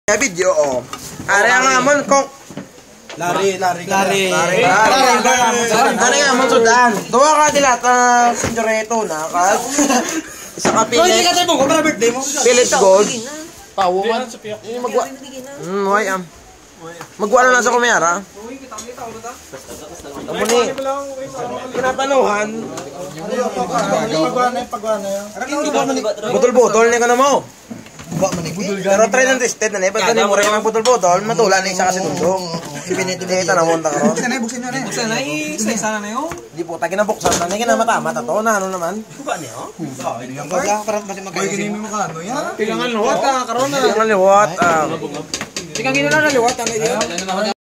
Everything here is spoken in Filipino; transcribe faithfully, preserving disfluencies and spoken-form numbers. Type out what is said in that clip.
Video oh. Are ang amon kok lari lari lari lari lari nga amon sudan. Tuwa ka dilata sinjoreto na ka. Isa ka pilit. Hindi ka tayo mo para birthday mo. Pilit gold. Pawungan. Ini magwa. Hmm, way am. Magwa na lang sa kumera. Amo ni. Pinapanuhan. Pagwa na pagwa na. Botol-botol ni ka na mo. Pero try ng tested na eh. Pagka ni mo rin ng botol-botol, matulan na isa kasi tundong. Ipinito na mo. Buksan na, buksan na rin. Buksan na, isa-isa na na yun. Di po, tayo kinabuksan na. Hindi ka na matama. Tato na, ano naman? Buka niyo? Parang kasi magkaya. Boy, ganyan mo ka, ano yan? Pilangan liwat, ah. Karoon na. Pilangan liwat, ah. Tikang gino na liwat, ano yun?